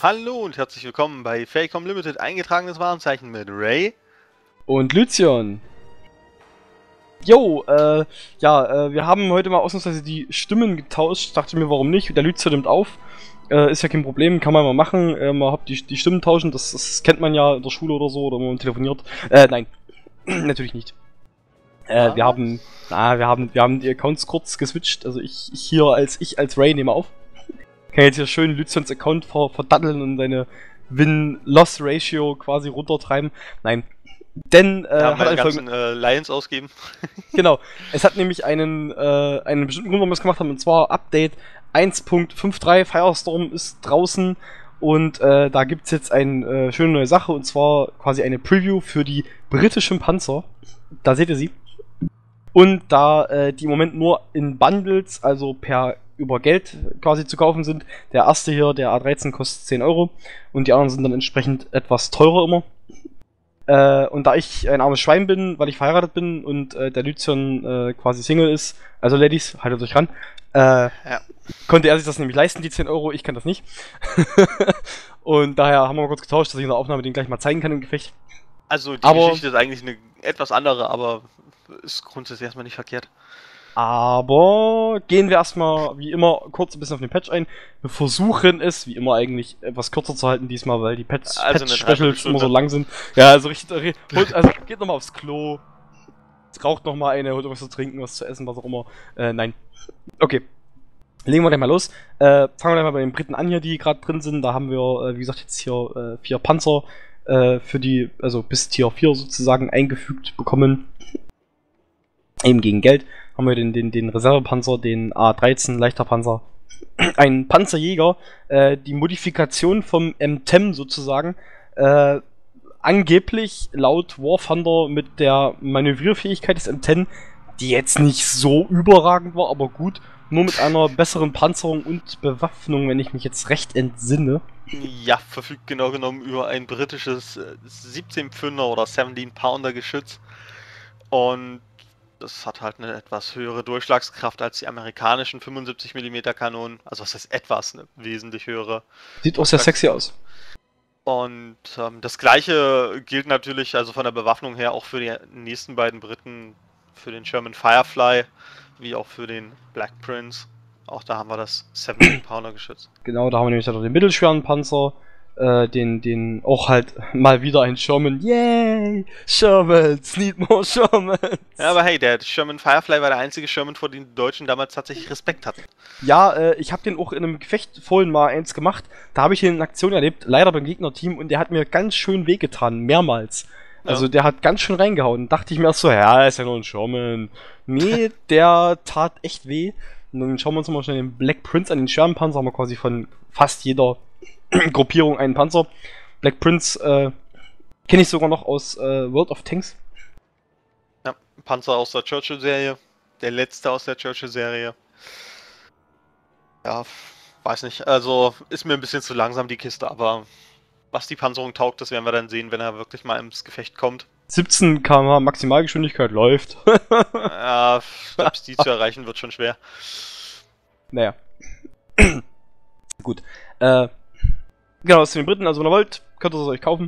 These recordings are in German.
Hallo und herzlich willkommen bei Faecom Limited, eingetragenes Warenzeichen mit Ray und Lucian. Jo, wir haben heute mal ausnahmsweise die Stimmen getauscht. Ich dachte mir, warum nicht? Der Lucian nimmt auf. Ist ja kein Problem, kann man mal machen. Man hat die Stimmen tauschen, das kennt man ja in der Schule oder so, oder wenn man telefoniert. Nein, natürlich nicht. Wir haben die Accounts kurz geswitcht. Also ich als Ray nehme auf. Kann jetzt hier schön Lucians Account verdatteln und seine Win-Loss-Ratio quasi runtertreiben. Nein. Denn hat einen ganzen Lions ausgeben. Genau. Es hat nämlich einen bestimmten Grund, warum wir es gemacht haben, und zwar Update 1.53 Firestorm ist draußen und da gibt es jetzt eine schöne neue Sache, und zwar quasi eine Preview für die britischen Panzer. Da seht ihr sie. Und da die im Moment nur in Bundles, also über Geld quasi zu kaufen sind. Der erste hier, der A13, kostet 10 Euro und die anderen sind dann entsprechend etwas teurer immer. Und da ich ein armes Schwein bin, weil ich verheiratet bin und der Lucian quasi Single ist, also Ladies, haltet euch ran, konnte er sich das nämlich leisten, die 10 Euro, ich kann das nicht. Und daher haben wir mal kurz getauscht, dass ich in der Aufnahme den gleich mal zeigen kann im Gefecht. Also die Geschichte ist eigentlich eine etwas andere, aber ist grundsätzlich erstmal nicht verkehrt. Aber gehen wir erstmal, wie immer, kurz ein bisschen auf den Patch ein. Wir versuchen es, wie immer eigentlich, etwas kürzer zu halten diesmal, weil die Patch-Specials immer so lang sind. Ja, also richtig, also geht nochmal aufs Klo, raucht nochmal eine, holt was zu trinken, was zu essen, was auch immer. Nein. Okay. Legen wir gleich mal los. Fangen wir gleich mal bei den Briten an hier, die gerade drin sind. Da haben wir, wie gesagt, jetzt hier 4 Panzer für die, also bis Tier 4 sozusagen eingefügt bekommen. Eben gegen Geld. Haben wir den Reservepanzer, den A13 leichter Panzer, ein Panzerjäger, die Modifikation vom M10 sozusagen, angeblich laut War Thunder mit der Manövrierfähigkeit des M10, die jetzt nicht so überragend war, aber gut, nur mit einer besseren Panzerung und Bewaffnung, wenn ich mich jetzt recht entsinne. Ja, verfügt genau genommen über ein britisches 17-Pfünder oder 17-Pounder Geschütz und das hat halt eine etwas höhere Durchschlagskraft als die amerikanischen 75 mm Kanonen. Also was heißt etwas, eine wesentlich höhere. Sieht auch sehr sexy aus. Und das gleiche gilt natürlich also von der Bewaffnung her auch für die nächsten beiden Briten, für den Sherman Firefly, wie auch für den Black Prince. Auch da haben wir das 17-Pounder Geschütz. Genau, da haben wir nämlich auch den mittelschweren Panzer. Den auch halt mal wieder ein Sherman. Yay! Shermans! Need more Shermans! Ja, aber hey, der Sherman Firefly war der einzige Sherman, vor dem die Deutschen damals tatsächlich Respekt hatten. Ja, ich habe den auch in einem Gefecht vorhin mal eins gemacht. Da habe ich ihn in Aktion erlebt, leider beim Gegnerteam, und der hat mir ganz schön wehgetan, mehrmals. Ja. Also der hat ganz schön reingehauen. Dachte ich mir erst so, ja, ist ja nur ein Sherman. Nee, der tat echt weh. Und dann schauen wir uns mal schnell den Black Prince an. Den Sherman Panzer haben wir quasi von fast jeder Gruppierung einen Panzer. Black Prince kenne ich sogar noch aus World of Tanks. Ja, Panzer aus der Churchill-Serie. Der letzte aus der Churchill-Serie. Ja, weiß nicht. Also ist mir ein bisschen zu langsam die Kiste, aber was die Panzerung taugt, das werden wir dann sehen, wenn er wirklich mal ins Gefecht kommt. 17 km/h Maximalgeschwindigkeit läuft. Ja, selbst die zu erreichen wird schon schwer. Naja. Gut. Genau, das sind den Briten, also wenn ihr wollt, könnt ihr es euch kaufen.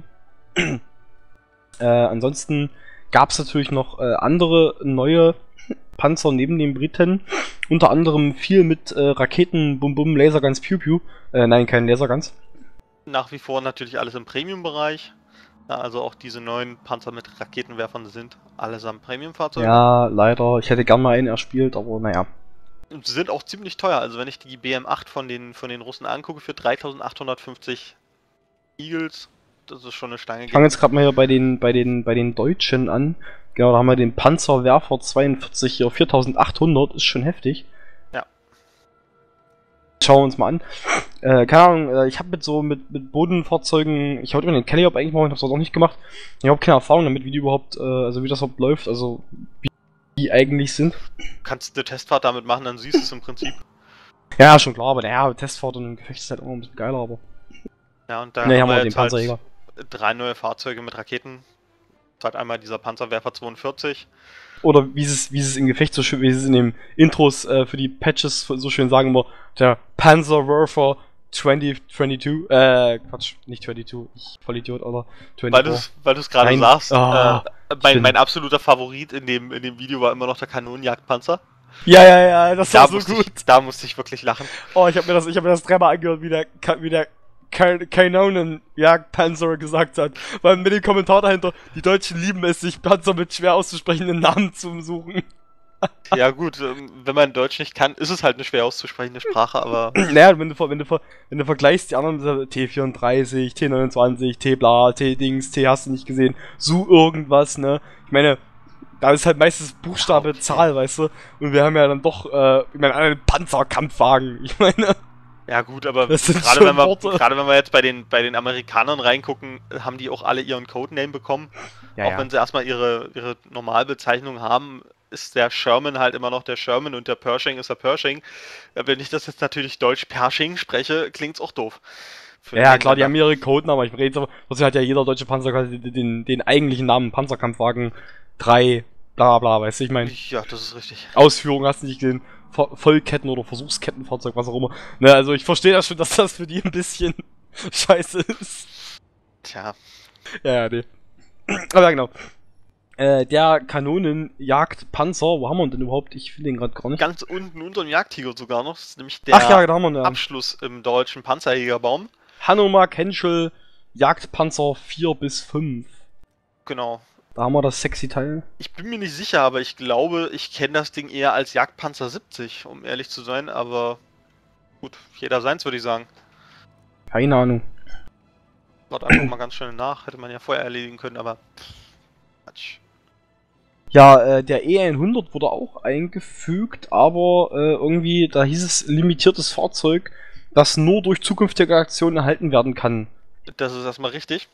Ansonsten gab es natürlich noch andere neue Panzer neben den Briten. Unter anderem viel mit Raketen, Bum Bum, Laserguns, Pew Pew. Nein, kein Laserguns. Nach wie vor natürlich alles im Premium-Bereich. Ja, also auch diese neuen Panzer mit Raketenwerfern sind allesamt Premium-Fahrzeuge. Ja, leider. Ich hätte gern mal einen erspielt, aber naja. Sie sind auch ziemlich teuer, also wenn ich die BM8 von den Russen angucke, für 3850 Eagles, das ist schon eine Stange. Ich fange jetzt gerade mal hier bei den Deutschen an. Genau, da haben wir den Panzerwerfer 42 hier, 4800, ist schon heftig. Ja. Schauen wir uns mal an. Keine Ahnung, ich habe mit Bodenfahrzeugen, ich wollte immer den Calliope eigentlich machen, ich habe es auch nicht gemacht. Ich habe keine Erfahrung damit, wie die überhaupt, also wie das überhaupt läuft, also wie die eigentlich sind. Kannst du eine Testfahrt damit machen, dann siehst du es im Prinzip. Ja, schon klar, aber naja, Testfahrt und ein Gefecht ist halt immer ein bisschen geiler, aber... Ja, und da haben wir wir jetzt halt 3 neue Fahrzeuge mit Raketen. Das ist halt einmal dieser Panzerwerfer 42. Oder wie sie es im Gefecht so schön, wie sie es in den Intros für die Patches so schön sagen, immer der Panzerwerfer 2022, Quatsch, nicht 22, ich Vollidiot, oder 24. Weil du es gerade Nein. sagst, Ah, mein absoluter Favorit in dem Video war immer noch der Kanonenjagdpanzer. ja, das war so gut. Da musste ich wirklich lachen. Oh, ich hab mir das dreimal angehört, wie der Kanonenjagdpanzer gesagt hat. Weil mit dem Kommentar dahinter, die Deutschen lieben es, sich Panzer mit schwer auszusprechenden Namen zu suchen. Ja gut, wenn man Deutsch nicht kann, ist es halt eine schwer auszusprechende Sprache, aber... Naja, wenn du vergleichst die anderen T34, T29, T bla, T-Dings, T hast du nicht gesehen, so irgendwas, ne? Ich meine, da ist halt meistens Buchstabe, okay. Zahl, weißt du? Und wir haben ja dann doch, ich meine, einen Panzerkampfwagen, ich meine... Ja gut, aber Das sind gerade schon Worte. wenn wir jetzt bei den Amerikanern reingucken, haben die auch alle ihren Codename bekommen. Ja, auch wenn sie erstmal ihre Normalbezeichnung haben, ist der Sherman halt immer noch der Sherman und der Pershing ist der Pershing. Wenn ich das jetzt natürlich Deutsch Pershing spreche, klingt's auch doof. Ja, klar, die haben ihre Codenamen, aber ich rede aber, trotzdem hat ja jeder deutsche Panzer quasi den eigentlichen Namen Panzerkampfwagen 3, bla bla, weißt du, ich meine. Ja, das ist richtig. Ausführung hast du nicht gesehen, Vollketten- oder Versuchskettenfahrzeug, was auch immer. Ne, also ich verstehe das schon, dass das für die ein bisschen scheiße ist. Tja. Ja, nee. Aber ja, genau. Der Kanonenjagdpanzer, wo haben wir ihn denn überhaupt? Ich finde den gerade gar nicht. Ganz unten unter dem Jagdtiger sogar noch. Das ist nämlich der Ach ja, da haben wir ihn. Abschluss im deutschen Panzerjägerbaum. Hanomag Henschel Jagdpanzer 4 bis 5. Genau. Da haben wir das sexy Teil. Ich bin mir nicht sicher, aber ich glaube, ich kenne das Ding eher als Jagdpanzer 70, um ehrlich zu sein, aber gut, jeder seins, würde ich sagen. Keine Ahnung. Warte einfach mal ganz schnell nach, hätte man ja vorher erledigen können, aber Quatsch. Ja, der E100 wurde auch eingefügt, aber irgendwie, da hieß es limitiertes Fahrzeug, das nur durch zukünftige Aktionen erhalten werden kann. Das ist erstmal richtig.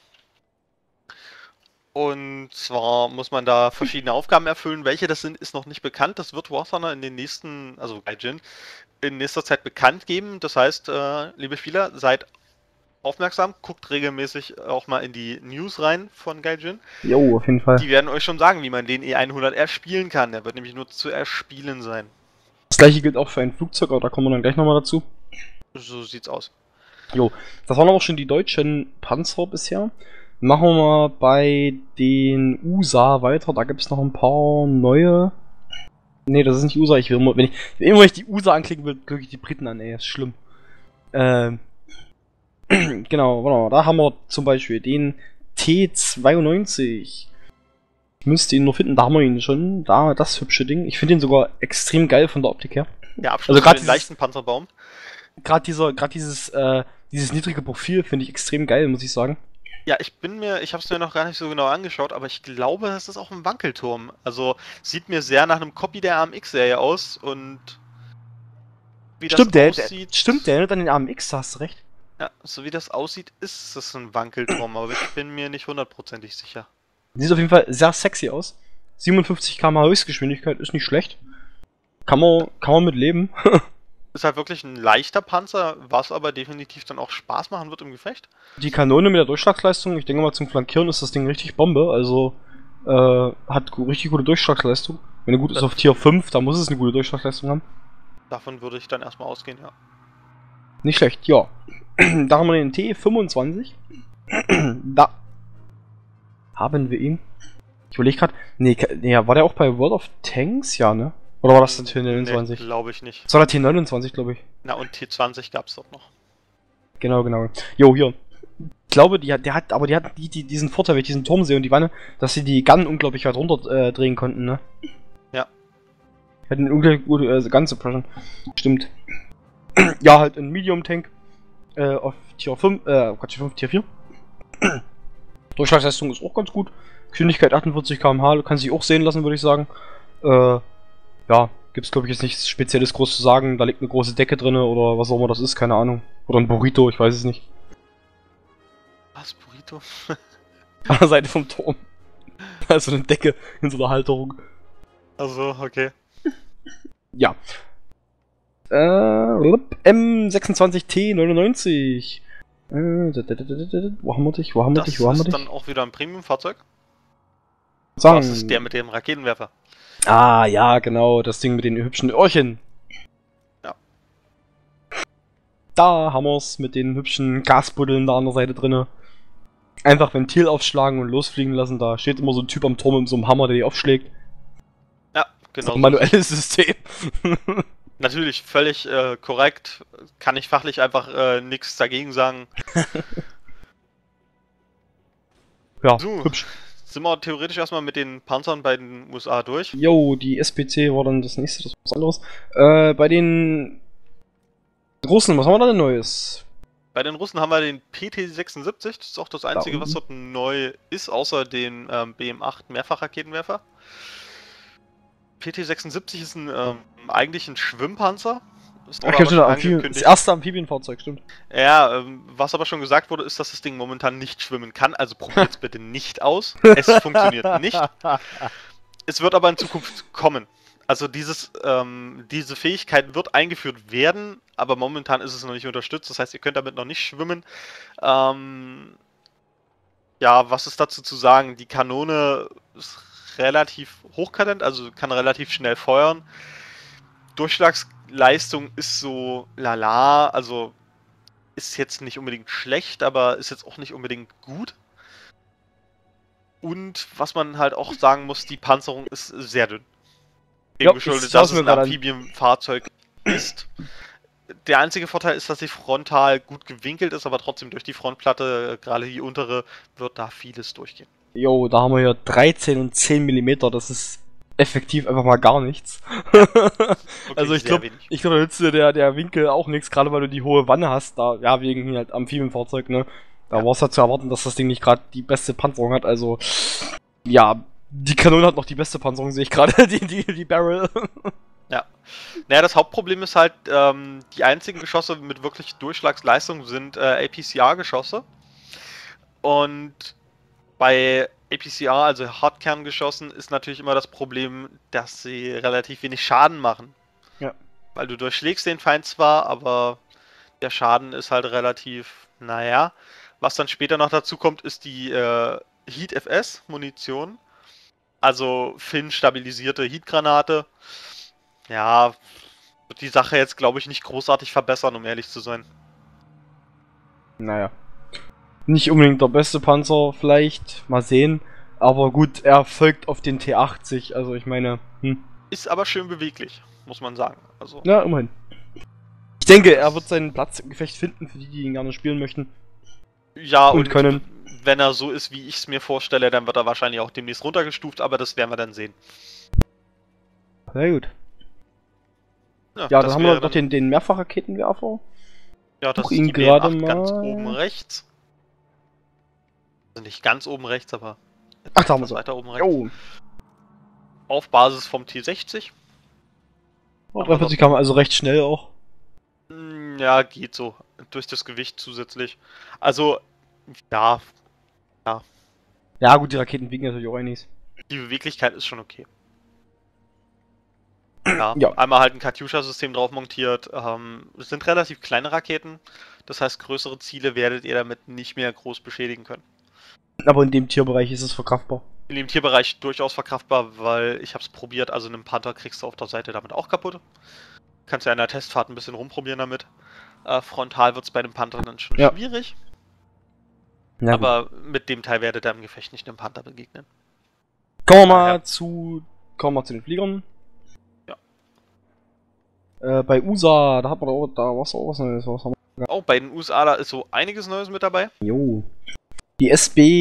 Und zwar muss man da verschiedene Aufgaben erfüllen. Welche das sind, ist noch nicht bekannt. Das wird War Thunder in den nächsten, also Gaijin, in nächster Zeit bekannt geben. Das heißt, liebe Spieler, seid aufmerksam, guckt regelmäßig auch mal in die News rein von Gaijin. Jo, auf jeden Fall. Die werden euch schon sagen, wie man den E100 erspielen kann. Der wird nämlich nur zu erspielen sein. Das gleiche gilt auch für ein Flugzeug, aber da kommen wir dann gleich nochmal dazu. So sieht's aus. Jo, das waren aber auch schon die deutschen Panzer bisher. Machen wir mal bei den USA weiter. Da gibt es noch ein paar neue. Ne, das ist nicht USA. Ich will immer, wenn ich die USA anklicken will, klicke ich die Briten an. Ey, ist schlimm. Genau, warte mal. Da haben wir zum Beispiel den T92. Ich müsste ihn nur finden. Da haben wir ihn schon. Da, das hübsche Ding. Ich finde ihn sogar extrem geil von der Optik her. Der Abschluss Also für den leichten Panzerbaum. Gerade dieses niedrige Profil finde ich extrem geil, muss ich sagen. Ja, ich hab's mir noch gar nicht so genau angeschaut, aber ich glaube, das ist auch ein Wankelturm. Also, sieht mir sehr nach einem Copy der AMX-Serie aus und wie Stimmt, das aussieht. Stimmt, der erinnert an den AMX, da hast du recht. Ja, so wie das aussieht, ist es ein Wankelturm, aber ich bin mir nicht hundertprozentig sicher. Sieht auf jeden Fall sehr sexy aus. 57 km/h Höchstgeschwindigkeit ist nicht schlecht. Kann man mit leben. Ist halt wirklich ein leichter Panzer, was aber definitiv dann auch Spaß machen wird im Gefecht. Die Kanone mit der Durchschlagsleistung, ich denke mal zum Flankieren ist das Ding richtig Bombe, also hat richtig gute Durchschlagsleistung. Wenn er gut ist auf Tier 5, dann muss es eine gute Durchschlagsleistung haben. Davon würde ich dann erstmal ausgehen, ja. Nicht schlecht, ja. Da haben wir den T25. Da haben wir ihn. Ich überlege gerade. Nee, war der auch bei World of Tanks? Ja, ne? Oder war das der T29? Nee, glaube ich nicht. Das war der T29, glaube ich. Na, und T20 gab's doch noch. Genau. Jo, hier. Ich glaube, die hatten diesen Vorteil, wenn ich diesen Turm sehe und die Wanne, dass sie die Gun unglaublich weit runter drehen konnten, ne? Ja. Hatten eine unglaublich gute Gun Suppression. Stimmt. Ja, halt ein Medium Tank. Auf Tier 5, Tier 4. Durchschlagsleistung ist auch ganz gut. Geschwindigkeit 48 km/h, kann sich auch sehen lassen, würde ich sagen. Ja, gibt's glaube ich jetzt nichts Spezielles groß zu sagen. Da liegt eine große Decke drin oder was auch immer das ist, keine Ahnung. Oder ein Burrito, ich weiß es nicht. Was, Burrito? An der Seite vom Turm. Also eine Decke in so einer Halterung. Also, okay. Ja. M26T99. Wo haben wir dich? Das ist dann auch wieder ein Premium-Fahrzeug? Sagen. Das ist der mit dem Raketenwerfer. Ah, ja, genau. Das Ding mit den hübschen Öhrchen. Ja. Da haben wir es mit den hübschen Gasbuddeln da an der Seite drinne. Einfach Ventil aufschlagen und losfliegen lassen. Da steht immer so ein Typ am Turm mit so einem Hammer, der die aufschlägt. Ja, genau. So ein manuelles System. Natürlich völlig korrekt. Kann ich fachlich einfach nichts dagegen sagen. Ja, So, hübsch. sind wir theoretisch erstmal mit den Panzern bei den USA durch. Jo, die SPC war dann das nächste, das war was anderes. Bei den Russen, was haben wir da denn Neues? Bei den Russen haben wir den PT-76, das ist auch das einzige, was dort neu ist, außer den BM-8 Mehrfachraketenwerfer. PT-76 ist eigentlich ein Schwimmpanzer. Ist Ach, ja, stimmt, das erste Amphibienfahrzeug, stimmt. Ja, was aber schon gesagt wurde, ist, dass das Ding momentan nicht schwimmen kann, also probiert's bitte nicht aus. Es funktioniert nicht. Es wird aber in Zukunft kommen. Also diese Fähigkeit wird eingeführt werden, aber momentan ist es noch nicht unterstützt. Das heißt, ihr könnt damit noch nicht schwimmen. Ja, was ist dazu zu sagen? Die Kanone ist relativ hochkant, also kann relativ schnell feuern. Durchschlagsleistung ist so lala, also ist jetzt nicht unbedingt schlecht, aber ist jetzt auch nicht unbedingt gut. Und was man halt auch sagen muss, die Panzerung ist sehr dünn. Dem geschuldet, dass es ein Amphibienfahrzeug ist. Der einzige Vorteil ist, dass sie frontal gut gewinkelt ist, aber trotzdem durch die Frontplatte, gerade die untere, wird da vieles durchgehen. Jo, da haben wir hier 13 und 10 mm, das ist effektiv einfach mal gar nichts. Also ich glaube, da nützt dir der Winkel auch nichts, gerade weil du die hohe Wanne hast, da, ja, wegen halt Amphibienfahrzeug, ne? Da war es halt zu erwarten, dass das Ding nicht gerade die beste Panzerung hat, also ja, die Kanone hat noch die beste Panzerung, sehe ich gerade, die Barrel. Ja. Naja, das Hauptproblem ist halt, die einzigen Geschosse mit wirklich Durchschlagsleistung sind APCR-Geschosse. Und bei APCR, also Hartkerngeschossen, ist natürlich immer das Problem, dass sie relativ wenig Schaden machen. Ja. Weil du durchschlägst den Feind zwar, aber der Schaden ist halt relativ, naja. Was dann später noch dazu kommt, ist die Heat-FS-Munition. Also Fin-stabilisierte Heat-Granate. Ja, wird die Sache jetzt, glaube ich, nicht großartig verbessern, um ehrlich zu sein. Naja. Nicht unbedingt der beste Panzer, vielleicht. Mal sehen. Aber gut, er folgt auf den T80, also ich meine... Ist aber schön beweglich, muss man sagen. Also. Ja, immerhin. Ich denke, er wird seinen Platz im Gefecht finden, für die, die ihn gerne spielen möchten. Ja, und können. Wenn er so ist, wie ich es mir vorstelle, dann wird er wahrscheinlich auch demnächst runtergestuft, aber das werden wir dann sehen. Sehr gut. Ja, dann haben wir noch den Mehrfachraketenwerfer. Ja, das ist die BM-8 ganz oben rechts. Also nicht ganz oben rechts, aber ach, da haben wir weiter oben rechts. Jo. Auf Basis vom T60. Oh, 43 kam also recht schnell auch. Ja, geht so. Durch das Gewicht zusätzlich. Also, ja. Ja, gut, die Raketen wiegen natürlich auch einiges. Die Beweglichkeit ist schon okay. Ja. Einmal halt ein Katyusha-System drauf montiert. Es sind relativ kleine Raketen. Das heißt, größere Ziele werdet ihr damit nicht mehr groß beschädigen können. Aber in dem Tierbereich ist es verkraftbar. In dem Tierbereich durchaus verkraftbar, weil ich habe es probiert. Also einen Panther kriegst du auf der Seite damit auch kaputt. Kannst ja in der Testfahrt ein bisschen rumprobieren damit. Frontal wird es bei dem Panther dann schon schwierig. Ja, aber mit dem Teil werdet ihr im Gefecht nicht einem Panther begegnen. Kommen wir mal zu den Fliegern. Ja. Bei USA, da hat man auch, da war auch was Neues. Oh, bei den USA, da ist so einiges Neues mit dabei. Jo. Die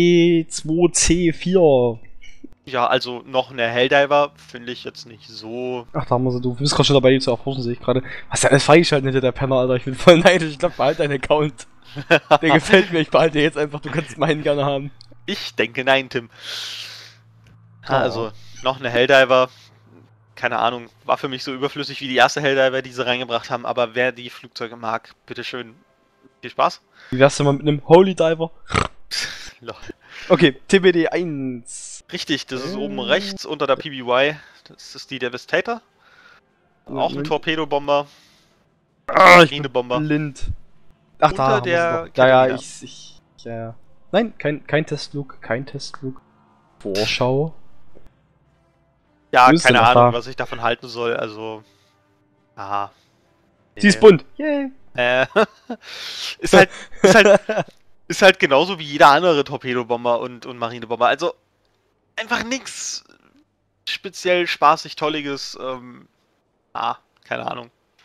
SB2C4. Ja, also noch eine Helldiver finde ich jetzt nicht so. Ach, da haben wir sie, du bist gerade schon dabei, die zu erforschen, sehe ich gerade. Was der alles freigeschaltet hätte, der Penner, Alter. Ich bin voll neidisch. Ich glaube, behalte deinen Account. Der gefällt mir, ich behalte jetzt einfach, du kannst meinen gerne haben. Ich denke nein, Tim. Also, noch eine Helldiver. Keine Ahnung, war für mich so überflüssig wie die erste Helldiver, die sie reingebracht haben, aber wer die Flugzeuge mag, bitteschön. Viel Spaß. Wie wär's denn mal mit einem Holy Diver? Okay, TBD 1. Richtig, das ist oben rechts unter der PBY. Das ist die Devastator. Auch ein Torpedobomber. Ich bin blind. Ach, da der ja. Nein, kein Testflug, Vorschau. Ja, keine Ahnung, was ich davon halten soll, also... Aha. Sie ist bunt. Yay. Äh, ist halt, ist halt, ist halt genauso wie jeder andere Torpedobomber und Marinebomber. Also einfach nichts speziell spaßig Tolliges. Keine Ahnung.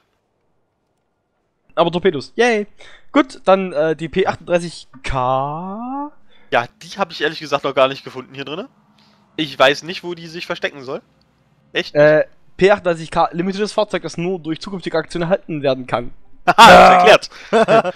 Aber Torpedos, yay! Gut, dann die P38K. Ja, die habe ich ehrlich gesagt noch gar nicht gefunden hier drin. Ich weiß nicht, wo die sich verstecken soll. Echt nicht? P38K, limitiertes Fahrzeug, das nur durch zukünftige Aktionen erhalten werden kann. Haha, ist erklärt.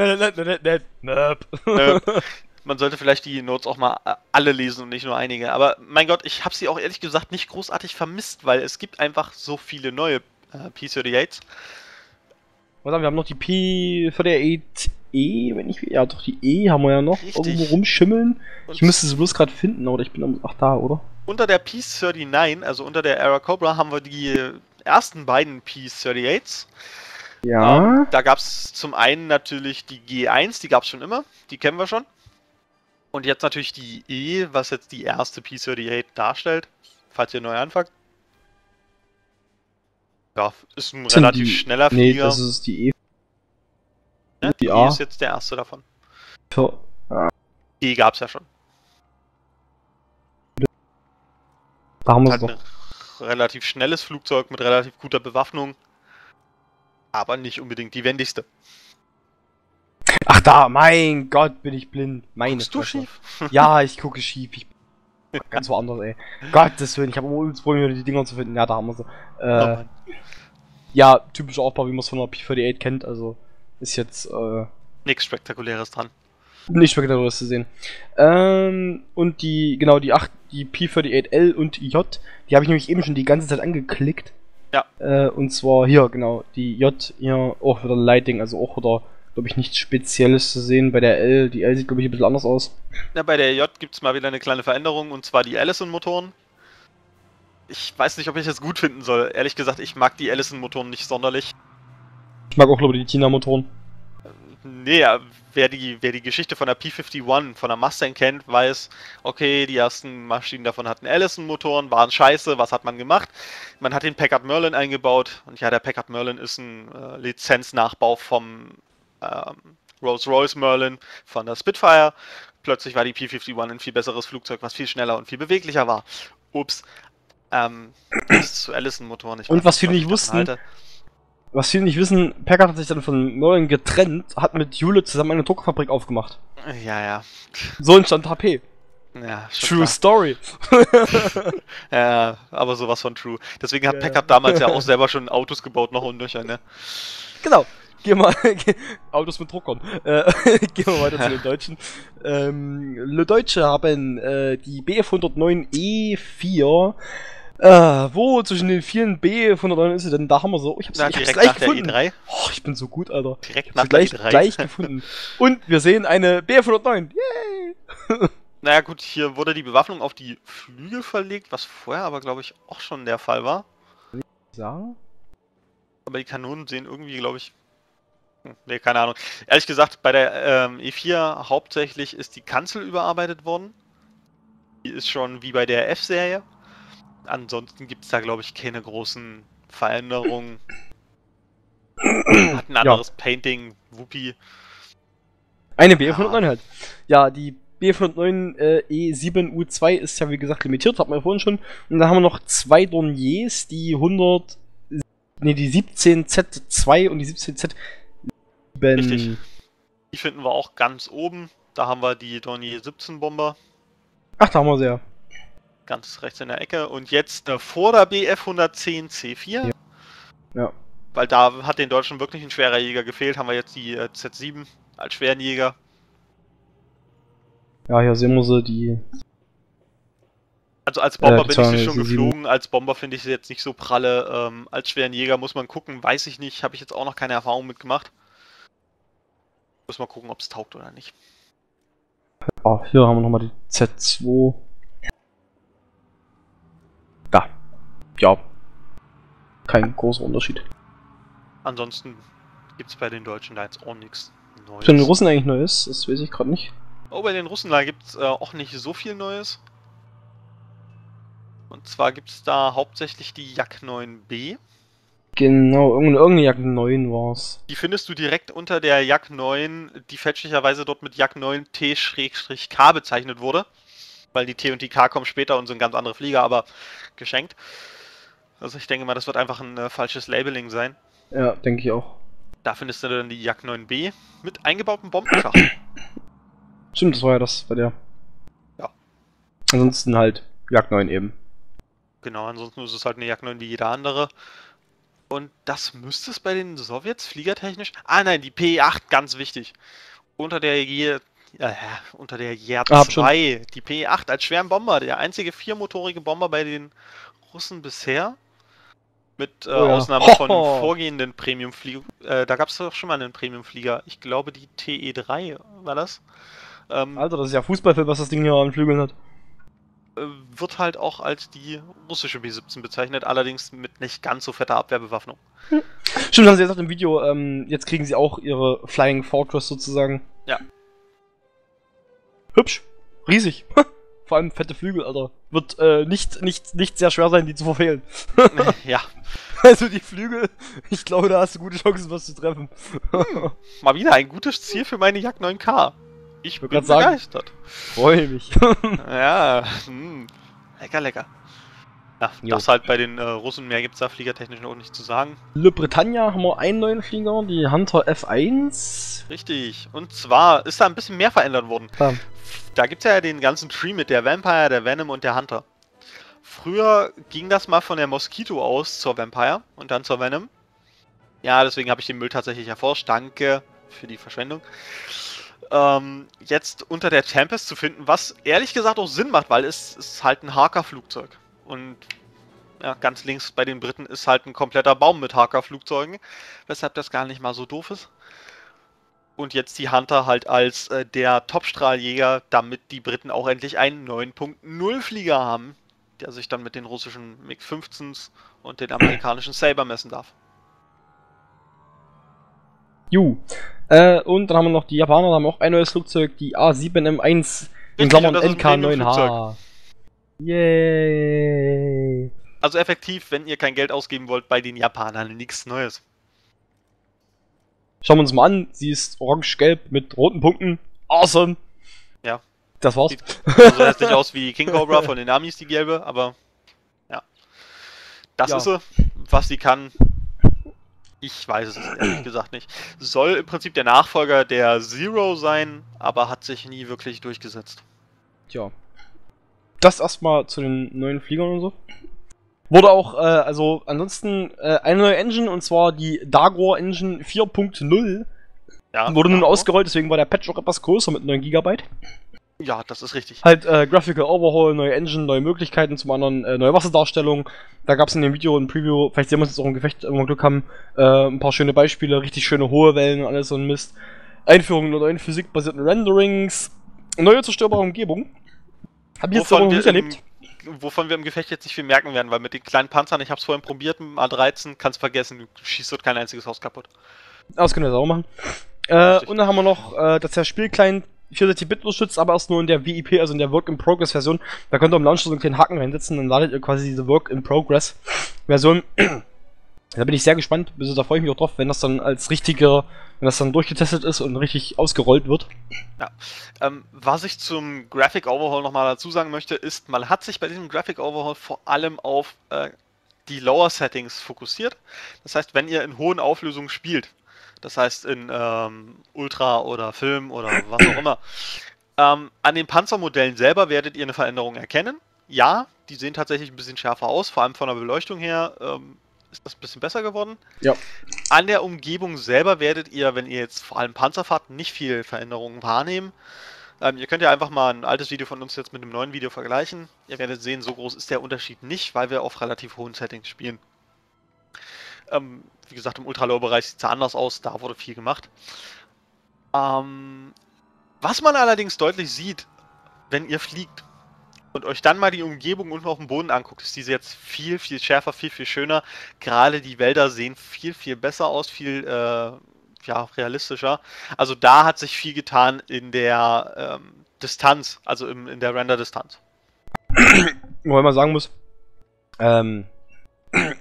Man sollte vielleicht die Notes auch mal alle lesen und nicht nur einige. Aber mein Gott, ich habe sie auch ehrlich gesagt nicht großartig vermisst, weil es gibt einfach so viele neue P38s. Warte, wir haben noch die P38E, wenn ich. Ja, doch, die E haben wir ja noch. Richtig. Irgendwo rumschimmeln. Und Ich müsste sie bloß gerade finden, oder ich bin. Ach, da, oder? unter der P39, also unter der Airacobra, haben wir die ersten beiden P38s. Ja. Da gab es zum einen natürlich die G1, die gab es schon immer, die kennen wir schon. Und jetzt natürlich die E, was jetzt die erste P38 darstellt, falls ihr neu anfangt. Ja, ist ein relativ schneller Nee, Flieger. das ist die E. Ne? die Die A. E ist jetzt der erste davon. Für, E gab es ja schon. da haben wir es Halt doch. ein relativ schnelles Flugzeug mit relativ guter Bewaffnung. Aber nicht unbedingt die wendigste. Ach da, mein Gott, bin ich blind. Meine Guckst du Fresse. schief? Ja, ich gucke schief. Ich bin ganz woanders, ey. Gottes Willen, ich habe übelst Probleme, die Dinger zu finden. Ja, da haben wir sie. Oh Mann. Ja, typischer Aufbau, wie man es von der P38 kennt. Also ist jetzt Nichts Spektakuläres dran. nicht spektakulär zu sehen. Und die, genau, die P38L und die J, die habe ich nämlich eben schon die ganze Zeit angeklickt. Ja. Und zwar hier, genau, die J hier auch wieder Lighting, also auch wieder, glaube ich, nichts Spezielles zu sehen. Bei der L, die L sieht, glaube ich, ein bisschen anders aus. Ja, bei der J gibt es mal wieder eine kleine Veränderung, und zwar die Allison-Motoren. Ich weiß nicht, ob ich das gut finden soll. Ehrlich gesagt, ich mag die Allison-Motoren nicht sonderlich. Ich mag auch, glaube ich, die Tina-Motoren. Nee, ja, wer die Geschichte von der P51, von der Mustang kennt, weiß, okay, die ersten Maschinen davon hatten Allison-Motoren, waren scheiße, was hat man gemacht? Man hat den Packard Merlin eingebaut, und ja, der Packard Merlin ist ein Lizenznachbau vom Rolls-Royce Merlin von der Spitfire. Plötzlich war die P51 ein viel besseres Flugzeug, was viel schneller und viel beweglicher war. Ups. Das zu Allison-Motoren. Und was viele nicht wussten, was viele nicht wissen, Packard hat sich dann von Merlin getrennt, hat mit Hewlett zusammen eine Druckerfabrik aufgemacht. Ja. So entstand HP. Ja, True klar. Story. Ja, aber sowas von true. Deswegen hat Packard damals ja auch selber schon Autos gebaut, noch und nöcher, ne? Genau. Autos mit Druckern. Gehen wir weiter zu den Deutschen. Le Deutsche haben die Bf109 E4. Wo zwischen den vielen B109 ist sie denn? Da haben wir so. Ich hab's direkt gleich nach gefunden. der E3. Oh, ich bin so gut, Alter. Direkt Ich nach hab's der gleich, E3. gleich gefunden. Und wir sehen eine Bf109. Yay! Naja gut, hier wurde die Bewaffnung auf die Flügel verlegt, was vorher aber glaube ich auch schon der Fall war. Ja. Aber die Kanonen sehen irgendwie, glaube ich... Nee, keine Ahnung. Ehrlich gesagt, bei der E4 hauptsächlich ist die Kanzel überarbeitet worden. Die ist schon wie bei der F-Serie. Ansonsten gibt es da, glaube ich, keine großen Veränderungen. Hat ein anderes Painting, Whoopi. Eine Bf109 halt. Ja, die Bf109 E7U2 ist ja wie gesagt limitiert, hat man ja vorhin schon. Und dann haben wir noch zwei Dorniers, die 17Z2 und die 17Z7. Richtig. Die finden wir auch ganz oben. Da haben wir die Dornier 17 Bomber. Ach, da haben wir sie ja. Ganz rechts in der Ecke. Und jetzt vor der Bf110 C4. Ja. Weil da hat den Deutschen wirklich ein schwerer Jäger gefehlt. Haben wir jetzt die Z7 als schweren Jäger. Ja, hier sehen wir sie, die... Also als Bomber bin ich sie schon C7. geflogen. Als Bomber finde ich sie jetzt nicht so pralle. Als schweren Jäger muss man gucken. Weiß ich nicht. Habe ich jetzt auch noch keine Erfahrung mitgemacht. Muss mal gucken, ob es taugt oder nicht. Oh, hier haben wir nochmal die Z2. Da. Ja. Kein großer Unterschied. Ansonsten gibt es bei den Deutschen da jetzt auch nichts Neues. Was für den Russen eigentlich Neues? Das weiß ich gerade nicht. Oh, bei den Russen da gibt es auch nicht so viel Neues. Und zwar gibt es da hauptsächlich die Jak 9B. Genau, irgendeine Jak 9 war's. Die findest du direkt unter der Jak 9, die fälschlicherweise dort mit Jak 9 T-K bezeichnet wurde. Weil die T und die K kommen später und sind ganz andere Flieger, aber geschenkt. Also ich denke mal, das wird einfach ein falsches Labeling sein. Ja, denke ich auch. Da findest du dann die Jak 9B mit eingebautem Bombenschacht. Stimmt, das war ja das bei der. Ja. Ansonsten halt Jak 9 eben. Genau, ansonsten ist es halt eine Jak 9 wie jeder andere. Und das müsste es bei den Sowjets fliegertechnisch... Ah nein, die P-8, ganz wichtig. Unter der Jähr 2, die P-8 als schweren Bomber, der einzige viermotorige Bomber bei den Russen bisher. Mit Ausnahme von vorgehenden Premium-Flieger. Da gab es doch schon mal einen Premium-Flieger. Ich glaube, die TE3 war das. Alter, das ist ja Fußballfilm, was das Ding hier an Flügeln hat. Wird halt auch als die russische B-17 bezeichnet, allerdings mit nicht ganz so fetter Abwehrbewaffnung. Stimmt, haben sie gesagt im Video, jetzt kriegen sie auch ihre Flying Fortress sozusagen. Ja. Hübsch. Riesig. Vor allem fette Flügel, Alter. Wird nicht sehr schwer sein, die zu verfehlen. Ja. Also die Flügel, ich glaube, da hast du gute Chancen, was zu treffen. Mal wieder ein gutes Ziel für meine Jak 9K. Ich bin begeistert. Freue mich. Ja, lecker, lecker. Ja, das halt bei den Russen, mehr gibt's da fliegertechnisch noch nicht zu sagen. Le Britannia haben wir einen neuen Flieger, die Hunter F1. Richtig, und zwar ist da ein bisschen mehr verändert worden. Ja. Da gibt's ja den ganzen Tree mit der Vampire, der Venom und der Hunter. Früher ging das mal von der Mosquito aus zur Vampire und dann zur Venom. Ja, deswegen habe ich den Müll tatsächlich erforscht. Danke für die Verschwendung. Jetzt unter der Tempest zu finden, was ehrlich gesagt auch Sinn macht, weil es ist halt ein Haka-Flugzeug. Und ja, ganz links bei den Briten ist halt ein kompletter Baum mit Haka-Flugzeugen, weshalb das gar nicht mal so doof ist. Und jetzt die Hunter halt als der Top-Strahljäger, damit die Briten auch endlich einen 9.0 Flieger haben, der sich dann mit den russischen MiG-15s und den amerikanischen Saber messen darf. Und dann haben wir noch die Japaner, da haben auch ein neues Flugzeug, die A7M1 in Klammern NK9H. Yay! Also effektiv, wenn ihr kein Geld ausgeben wollt, bei den Japanern nichts Neues. Schauen wir uns mal an, sie ist orange-gelb mit roten Punkten. Awesome! Ja. Das war's. Sieht so hässlich aus wie King Cobra von den Amis, die gelbe, aber ja. Das ist sie. Was sie kann, ich weiß es ehrlich gesagt nicht. Soll im Prinzip der Nachfolger der Zero sein, aber hat sich nie wirklich durchgesetzt. Tja. Das erstmal zu den neuen Fliegern und so. Wurde auch, also ansonsten eine neue Engine, und zwar die Dagor Engine 4.0. Ja, wurde nun ausgerollt, deswegen war der Patch auch etwas größer mit 9 GB. Ja, das ist richtig. Halt Graphical Overhaul, neue Engine, neue Möglichkeiten, zum anderen neue Wasserdarstellung. Da gab es in dem Video ein Preview, vielleicht sehen wir uns jetzt auch im Gefecht, wenn wir Glück haben, ein paar schöne Beispiele, richtig schöne hohe Wellen und alles so ein Mist. Einführung der neuen physikbasierten Renderings, neue zerstörbare Umgebung. Hab ich jetzt aber noch nicht erlebt. Wovon wir im Gefecht jetzt nicht viel merken werden, weil mit den kleinen Panzern, ich hab's vorhin probiert, mit dem A13, kannst vergessen, du schießt dort kein einziges Haus kaputt. Aber das können wir jetzt auch machen. Und dann haben wir noch, dass der Spielclient 64-Bit unterstützt, aber erst nur in der VIP, also in der Work-in-Progress-Version. Da könnt ihr am Launcher so einen kleinen Haken reinsetzen, dann ladet ihr quasi diese Work-in-Progress-Version. Da bin ich sehr gespannt, also da freue ich mich auch drauf, wenn das dann als richtiger, wenn das dann durchgetestet ist und richtig ausgerollt wird. Ja, was ich zum Graphic Overhaul nochmal dazu sagen möchte, ist, man hat sich bei diesem Graphic Overhaul vor allem auf die Lower Settings fokussiert. Das heißt, wenn ihr in hohen Auflösungen spielt, das heißt in Ultra oder Film oder was auch immer, an den Panzermodellen selber werdet ihr eine Veränderung erkennen. Ja, die sehen tatsächlich ein bisschen schärfer aus, vor allem von der Beleuchtung her ist das ein bisschen besser geworden. Ja. An der Umgebung selber werdet ihr, wenn ihr jetzt vor allem Panzer fahrt, nicht viel Veränderungen wahrnehmen. Ihr könnt ja einfach mal ein altes Video von uns jetzt mit einem neuen Video vergleichen. Ihr werdet sehen, so groß ist der Unterschied nicht, weil wir auf relativ hohen Settings spielen. Wie gesagt, im Ultra-Low-Bereich sieht es anders aus, da wurde viel gemacht. Was man allerdings deutlich sieht, wenn ihr fliegt und euch dann mal die Umgebung unten auf dem Boden anguckt, ist diese jetzt viel, viel schärfer, viel, viel schöner. Gerade die Wälder sehen viel, viel besser aus, viel ja, realistischer. Also da hat sich viel getan in der Distanz, also in der Render-Distanz. Wobei man sagen muss,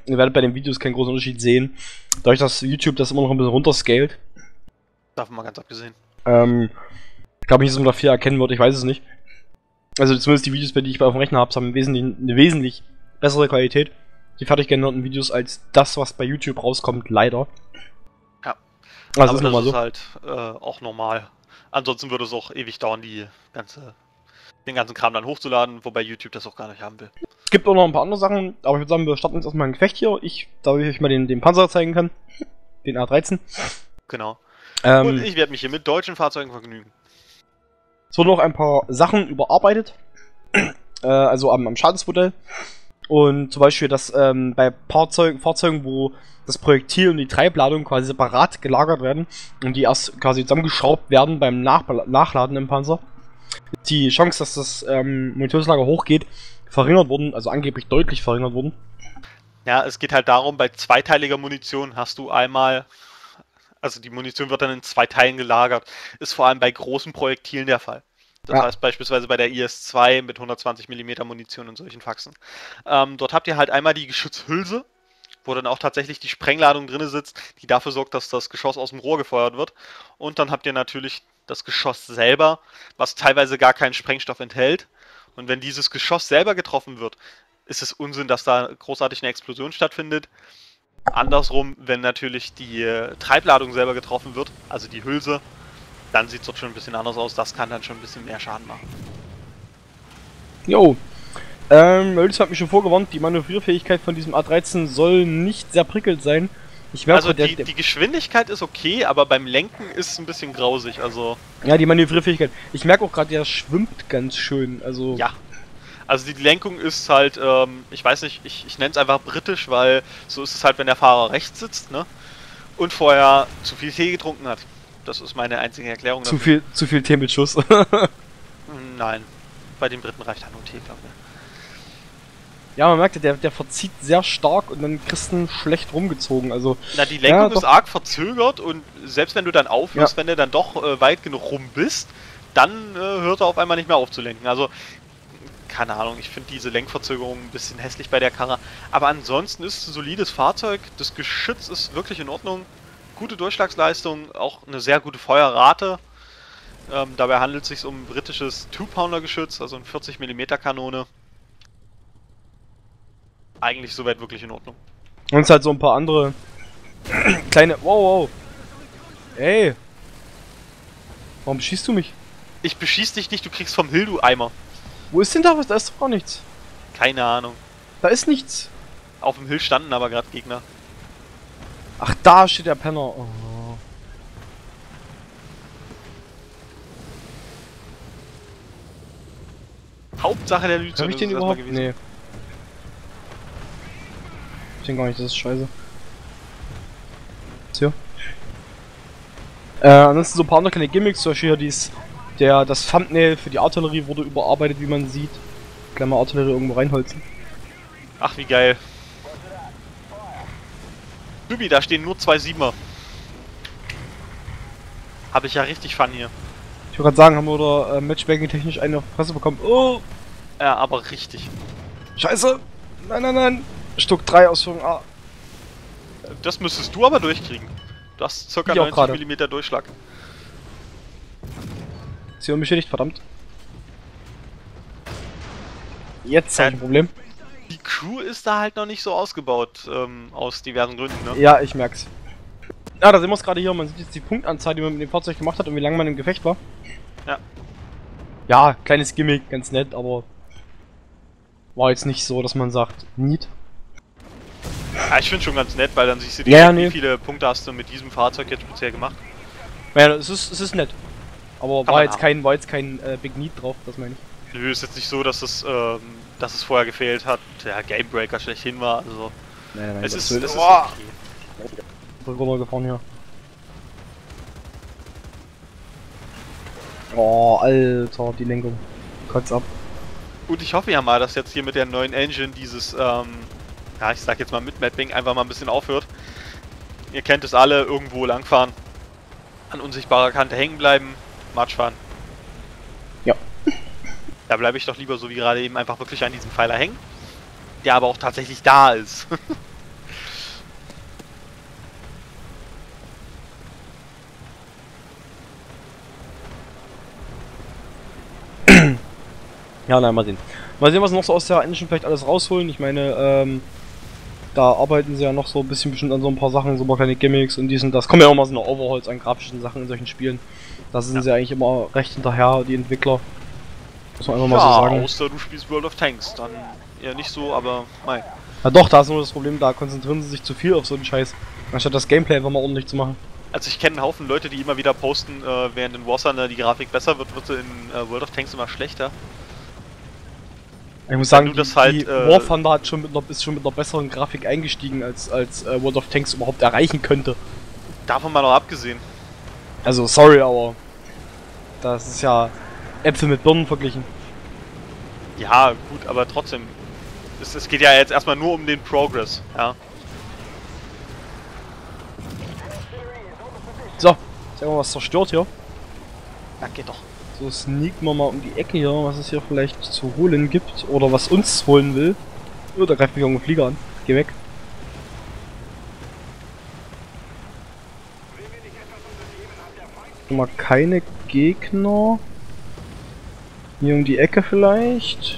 Ihr werdet bei den Videos keinen großen Unterschied sehen. Dadurch, dass YouTube das immer noch ein bisschen runterscaled. Davon mal ganz abgesehen. Ich glaube nicht, dass man da viel erkennen wird, ich weiß es nicht. Also zumindest die Videos, die ich auf dem Rechner habe, haben eine wesentlich bessere Qualität. Die fertig generierten Videos als das, was bei YouTube rauskommt, leider. Ja. Also aber ist das ist so. halt auch normal. Ansonsten würde es auch ewig dauern, den ganzen Kram dann hochzuladen, wobei YouTube das auch gar nicht haben will. Es gibt auch noch ein paar andere Sachen, aber ich würde sagen, wir starten jetzt erstmal ein Gefecht hier. Da ich euch mal den Panzer zeigen kann. Den A13. Genau. Und ich werde mich hier mit deutschen Fahrzeugen vergnügen. Es wurden noch ein paar Sachen überarbeitet. Also am Schadensmodell. Und zum Beispiel, dass bei Fahrzeugen, wo das Projektil und die Treibladung quasi separat gelagert werden und die erst quasi zusammengeschraubt werden beim Nachladen im Panzer, die Chance, dass das Munitionslager hochgeht, verringert wurden, also angeblich deutlich verringert wurden. Ja, es geht halt darum, bei zweiteiliger Munition hast du einmal, also die Munition wird dann in 2 Teilen gelagert, ist vor allem bei großen Projektilen der Fall. Das heißt beispielsweise bei der IS-2 mit 120 mm Munition und solchen Faxen. Dort habt ihr halt einmal die Geschützhülse, wo dann auch tatsächlich die Sprengladung drin sitzt, die dafür sorgt, dass das Geschoss aus dem Rohr gefeuert wird. Und dann habt ihr natürlich das Geschoss selber, was teilweise gar keinen Sprengstoff enthält. Und wenn dieses Geschoss selber getroffen wird, ist es Unsinn, dass da großartig eine Explosion stattfindet. Andersrum, wenn natürlich die Treibladung selber getroffen wird, also die Hülse, dann sieht es dort schon ein bisschen anders aus. Das kann dann schon ein bisschen mehr Schaden machen. Jo. Möldis hat mich schon vorgewarnt, die Manövrierfähigkeit von diesem A13 soll nicht sehr prickelnd sein. Ich merke, also die Geschwindigkeit ist okay, aber beim Lenken ist es ein bisschen grausig. Also ja, die Manövrierfähigkeit. Ich merke auch gerade, der schwimmt ganz schön. Also ja. Also die Lenkung ist halt, ich weiß nicht, ich nenne es einfach britisch, weil so ist es halt, wenn der Fahrer rechts sitzt, ne? Und vorher zu viel Tee getrunken hat. Das ist meine einzige Erklärung dafür. Zu viel Tee mit Schuss. Nein, bei den Briten reicht halt nur Tee, glaube ich. Ja, man merkt, der verzieht sehr stark und dann kriegst du ihn schlecht rumgezogen. Also, na, die Lenkung ist arg verzögert und selbst wenn du dann aufhörst, wenn du dann doch weit genug rum bist, dann hört er auf einmal nicht mehr auf zu lenken. Also, keine Ahnung, ich finde diese Lenkverzögerung ein bisschen hässlich bei der Karre. Aber ansonsten ist es ein solides Fahrzeug, das Geschütz ist wirklich in Ordnung. Gute Durchschlagsleistung, auch eine sehr gute Feuerrate. Dabei handelt es sich um ein britisches 2-Pounder-Geschütz, also eine 40 mm Kanone. Eigentlich soweit wirklich in Ordnung. Und es halt so ein paar andere kleine... Wow. Ey. Warum beschießt du mich? Ich beschieß dich nicht, du kriegst vom Hill, du Eimer. Wo ist denn da was? Da ist doch gar nichts. Keine Ahnung. Da ist nichts. Auf dem Hill standen aber gerade Gegner. Ach, da steht der Penner. Oh. Hauptsache der Lyzon. Hab ich den überhaupt? Nee. Ich den gar nicht, das ist scheiße. So. Ansonsten so ein paar andere kleine Gimmicks, zum Beispiel hier das Thumbnail für die Artillerie wurde überarbeitet, wie man sieht. Gleich mal Artillerie irgendwo reinholzen. Ach, wie geil. Bübi, da stehen nur 2 Siebener. Habe ich ja richtig Fun hier. Ich wollte gerade sagen, haben wir da Matchmaking technisch eine auf die Fresse bekommen. Oh! Ja, aber richtig. Scheiße! Nein! Stuck 3 Ausführung A. Das müsstest du aber durchkriegen. Du hast ca. 90 mm Durchschlag. Sie haben beschädigt, verdammt. Jetzt habe ich ein Problem. Die Crew ist da halt noch nicht so ausgebaut, aus diversen Gründen, ne? Ja, ich merk's. Ja, da sehen wir es gerade hier. Man sieht jetzt die Punktanzahl, die man mit dem Fahrzeug gemacht hat und wie lange man im Gefecht war. Ja. Ja, kleines Gimmick, ganz nett, aber war jetzt nicht so, dass man sagt, neat. Ja, ich finde schon ganz nett, weil dann siehst du wie viele Punkte hast du mit diesem Fahrzeug jetzt speziell gemacht. Ja, es ist nett. Aber war jetzt kein Big Need drauf, das meine ich. Nö, ist jetzt nicht so, dass es vorher gefehlt hat, der Gamebreaker schlechthin war, also. Nein, es ist okay. Runtergefahren hier. Oh, Alter, die Lenkung. Kotz ab. Und ich hoffe ja mal, dass jetzt hier mit der neuen Engine dieses, ja, ich sag jetzt mal mit Mapping einfach mal ein bisschen aufhört. Ihr kennt es alle, irgendwo langfahren, an unsichtbarer Kante hängen bleiben, Marsch fahren. Ja. Da bleibe ich doch lieber so wie gerade eben einfach wirklich an diesem Pfeiler hängen, der aber auch tatsächlich da ist. Ja, nein, mal sehen. Mal sehen, was sie noch so aus der Engine vielleicht alles rausholen. Ich meine, da arbeiten sie ja noch so ein bisschen bestimmt an so ein paar Sachen, so ein paar kleine Gimmicks und dies und das. Kommen ja auch mal so eine Overhauls an grafischen Sachen in solchen Spielen. Da sind sie eigentlich immer recht hinterher, die Entwickler. Muss man einfach mal so sagen. Außer du spielst World of Tanks, dann eher nicht so, aber nein. Ja doch, da ist nur das Problem, da konzentrieren sie sich zu viel auf so einen Scheiß, anstatt das Gameplay einfach mal ordentlich zu machen. Also ich kenne einen Haufen Leute, die immer wieder posten, während in Warzone die Grafik besser wird, wird sie in World of Tanks immer schlechter. Ich muss sagen, halt, War Thunder hat ist schon mit einer besseren Grafik eingestiegen, als World of Tanks überhaupt erreichen könnte. Davon mal noch abgesehen. Also, sorry, aber das ist ja Äpfel mit Birnen verglichen. Ja, gut, aber trotzdem. Es geht ja jetzt erstmal nur um den Progress, ja. So, ist ja mal was zerstört hier. Ja, geht doch. So sneaken wir mal um die Ecke hier, was es hier vielleicht zu holen gibt. Oder was uns holen will. Oh, da greift mich irgendein Flieger an. Geh weg. Mal keine Gegner. Hier um die Ecke vielleicht.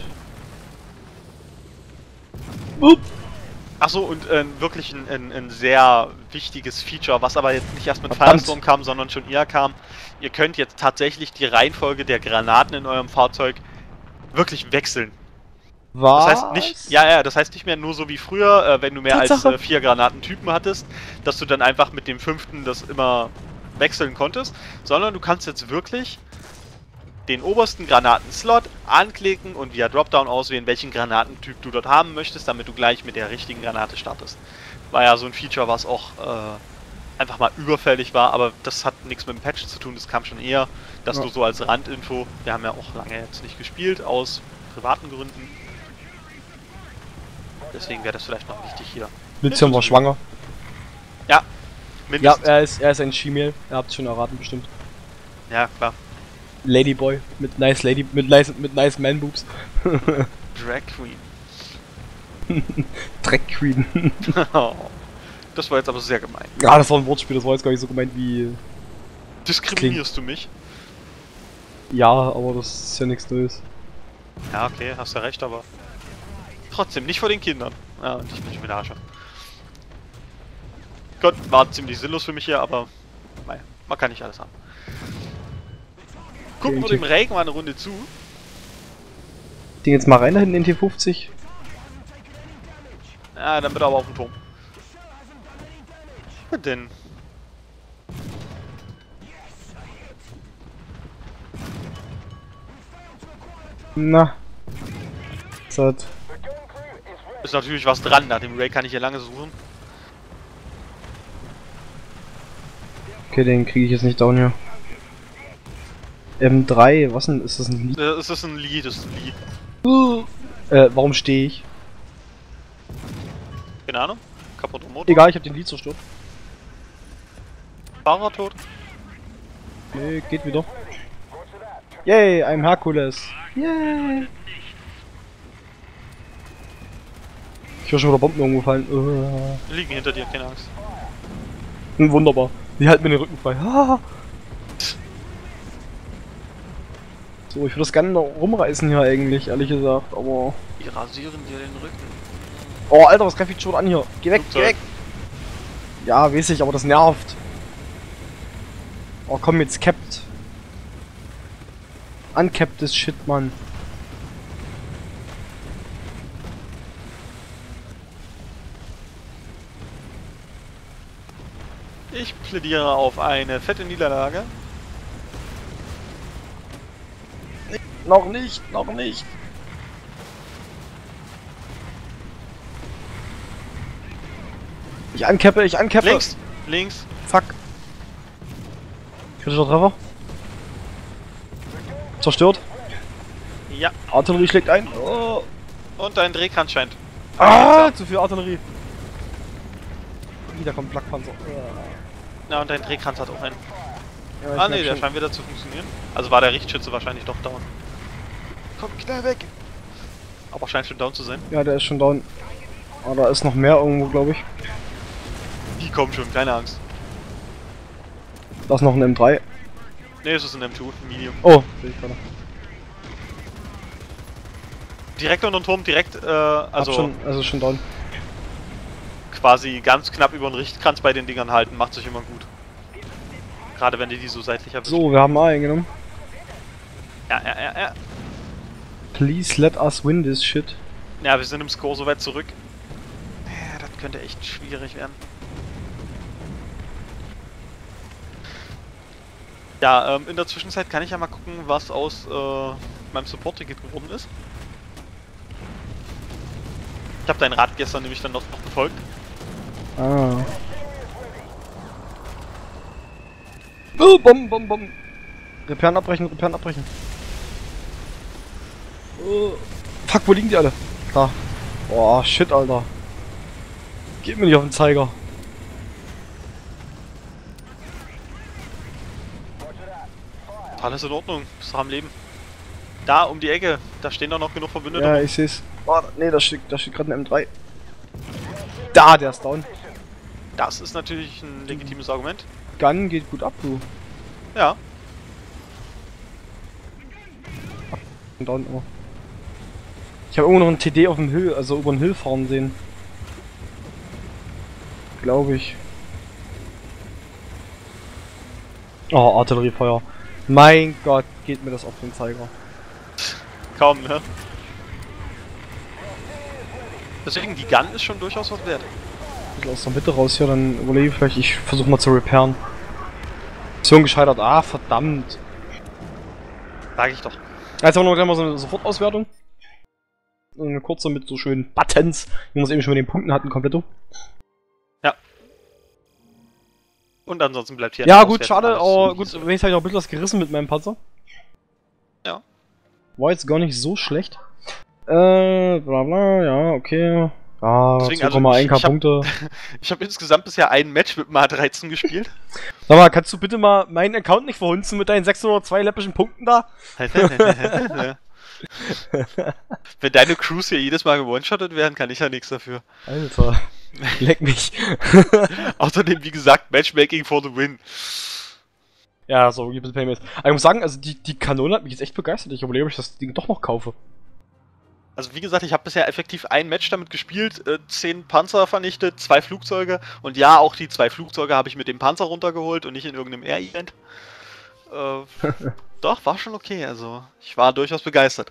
Achso, und wirklich ein sehr wichtiges Feature, was aber jetzt nicht erst mit Verdammt. Firestorm kam, sondern schon eher kam. Ihr könnt jetzt tatsächlich die Reihenfolge der Granaten in eurem Fahrzeug wirklich wechseln. Was? Das heißt nicht, das heißt nicht mehr nur so wie früher, wenn du mehr Tatsache. als 4 Granatentypen hattest, dass du dann einfach mit dem 5. das immer wechseln konntest, sondern du kannst jetzt wirklich den obersten Granatenslot anklicken und via Dropdown auswählen, welchen Granatentyp du dort haben möchtest, damit du gleich mit der richtigen Granate startest. War ja so ein Feature, was auch einfach mal überfällig war, aber das hat nichts mit dem Patch zu tun, das kam schon eher, dass du so als Randinfo, wir haben ja auch lange jetzt nicht gespielt, aus privaten Gründen. Deswegen wäre das vielleicht noch wichtig hier. Lithium war schwanger. Ja, mindestens. Ja, er ist ein Shemale, ihr habt es schon erraten bestimmt. Ja, klar. Ladyboy mit nice Man Boobs. Drag Queen. Drag Queen. Das war jetzt aber sehr gemein. Ja, das war ein Wortspiel, das war jetzt gar nicht so gemeint wie. Diskriminierst du mich? Ja, aber das ist ja nichts Neues. Ja, okay, hast du recht, aber trotzdem nicht vor den Kindern. Ja, und ich bin schon wieder Arsch. Gott, war ziemlich sinnlos für mich hier, aber naja, man kann nicht alles haben. Gucken wir dem Regen mal eine Runde zu. Den jetzt mal rein da hinten in den T50. Ja, dann bitte aber auf den Turm. Was denn? Na. Zart. Ist natürlich was dran, nach dem Ray kann ich hier lange suchen. Okay, den kriege ich jetzt nicht down hier. M3, was denn? Ist das ein Lied? Ist das ein Lied? Das ist ein Lied. Warum stehe ich? Keine Ahnung. Kaputter Motor. Egal, ich habe den Lied zerstört. Fahrer tot. Okay, geht wieder. Yay, I'm Hercules. Yay. Ich höre schon wieder Bomben irgendwo fallen. Die liegen hinter dir, keine Angst. Wunderbar. Die halten mir den Rücken frei. Ah. So, ich würde das gerne noch rumreißen hier eigentlich, ehrlich gesagt, aber... Die rasieren dir den Rücken. Oh, Alter, was greift ich schon an hier? Geh weg, Flugzeug. geh weg! Ja, weiß ich, aber das nervt. Oh, komm, jetzt cappt. Uncapptes Shit, Mann. Ich plädiere auf eine fette Niederlage. Noch nicht, noch nicht. Ich ancappe, ich ancappe. Links, links. Fuck. Kritischer Treffer. Zerstört. Ja. Artillerie schlägt ein. Oh. Und dein Drehkranz scheint. Ah, zu viel Artillerie. Da kommt Flakpanzer. Na, und dein Drehkranz hat auch einen. Ja, ich Ah merk ne, der schon. scheint wieder zu funktionieren. Also war der Richtschütze wahrscheinlich doch down. Komm, schnell weg! Aber scheint schon down zu sein. Ja, der ist schon down. Aber da ist noch mehr irgendwo, glaube ich. Die kommen schon, keine Angst. Da ist noch ein M3. Ne, es ist ein M2, ein Medium. Oh, sehe ich gerade. direkt unter den Turm, direkt, also schon down. quasi ganz knapp über den Richtkranz bei den Dingern halten, macht sich immer gut. Gerade wenn die so seitlich erwischen. So, wir haben A eingenommen. Ja. Please let us win this shit. Ja, wir sind im Score so weit zurück. Ja, das könnte echt schwierig werden. Ja, in der Zwischenzeit kann ich ja mal gucken, was aus meinem Support-Ticket geworden ist. Ich habe deinen Rat gestern nämlich dann noch befolgt. Ah. Oh, Bom. Repairen abbrechen. Oh. Fuck, wo liegen die alle? Da. Boah, shit, Alter. Geht mir nicht auf den Zeiger. Alles in Ordnung, bist du am Leben. Da, um die Ecke, da stehen doch noch genug Verbündete. Ja, ich seh's. Oh, nee, da steht gerade ein M3. Da, der ist down. Das ist natürlich ein legitimes Argument. Gun geht gut ab, du. Ja. Down immer. Ich habe irgendwo noch einen TD auf dem Hill, also über den Hill fahren sehen. Glaube ich. Oh, Artilleriefeuer. Mein Gott, geht mir das auf den Zeiger. Kaum, ne? Deswegen, die Gun ist schon durchaus was wert. Ein bisschen aus der Mitte raus hier, dann überlege ich vielleicht, ich versuche mal zu repairen. Mission gescheitert, ah, verdammt. Sag ich doch. Jetzt haben wir noch gleich mal so eine Sofortauswertung. Eine kurze mit so schönen Buttons, wie wir es eben schon mit den Punkten hatten, kompletto. Ja. Und ansonsten bleibt hier... Ja gut, schade, aber gut, wenigstens habe ich noch ein bisschen was gerissen mit meinem Panzer. Ja. War jetzt gar nicht so schlecht. Bla bla, ja, okay. Ja, 2,1k Punkte. Ich habe insgesamt bisher ein Match mit dem A13 gespielt. Sag mal, kannst du bitte mal meinen Account nicht verhunzen mit deinen 602 läppischen Punkten da? Wenn deine Crews hier jedes Mal gewone-shottet werden, kann ich ja nichts dafür. Alter, leck mich. Außerdem, wie gesagt, Matchmaking for the win. Ja, so gibt es Payments. Aber ich muss sagen, also die Kanone hat mich jetzt echt begeistert. Ich überlege, ob ich das Ding doch noch kaufe. Also wie gesagt, ich habe bisher effektiv ein Match damit gespielt, 10 Panzer vernichtet, 2 Flugzeuge und ja, auch die 2 Flugzeuge habe ich mit dem Panzer runtergeholt und nicht in irgendeinem Air-Event. Doch, war schon okay, also ich war durchaus begeistert.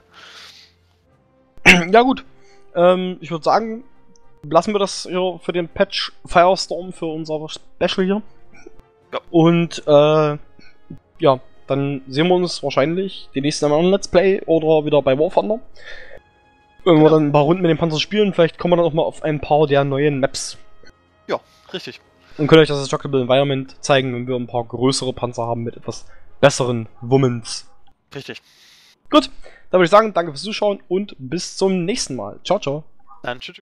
Ja gut, ich würde sagen, lassen wir das hier für den Patch Firestorm, für unser Special hier. Ja. Und ja, dann sehen wir uns wahrscheinlich die nächsten Mal im Let's Play oder wieder bei War Thunder. Wenn wir dann ein paar Runden mit dem Panzer spielen, vielleicht kommen wir dann auch mal auf ein paar der neuen Maps. Ja, richtig. Und könnt euch das Destructible Environment zeigen, wenn wir ein paar größere Panzer haben mit etwas besseren Womens. Richtig. Gut, dann würde ich sagen, danke fürs Zuschauen und bis zum nächsten Mal. Ciao, ciao. Dann tschüss.